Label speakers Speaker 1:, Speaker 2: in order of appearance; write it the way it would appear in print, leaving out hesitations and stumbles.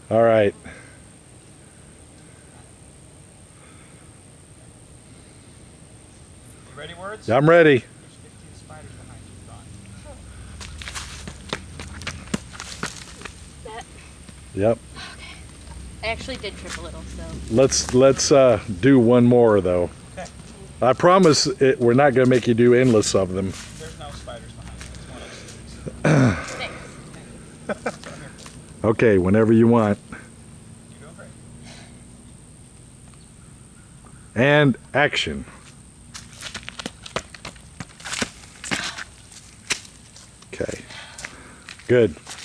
Speaker 1: All right.
Speaker 2: You ready, Words?
Speaker 1: I'm ready.
Speaker 2: There's 15 spiders behind you. Gone.
Speaker 3: That,
Speaker 1: Yep.
Speaker 3: I actually did trip a little, so.
Speaker 1: Let's do one more though.
Speaker 2: Okay.
Speaker 1: I promise we're not going to make you do endless of them.
Speaker 2: There's no spiders behind you. It's one of those.
Speaker 3: Thanks.
Speaker 2: That's what I'm here for.
Speaker 1: Okay, whenever you want.
Speaker 2: You're doing great.
Speaker 1: And action. Okay. Good.